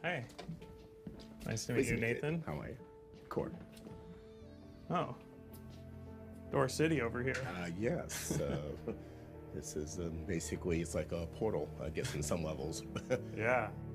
Hey. Nice to meet you, Nathan. How are you? Court. Oh. Door City over here. Yes. This is basically, it's like a portal, I guess, in some levels. Yeah.